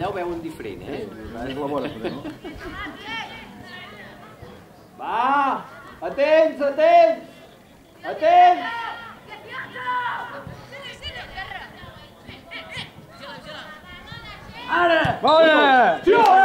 allà ho veuen diferent, eh? És la vora, però no? Va! Atents, atents! Atents! Ara! Bona! Sí,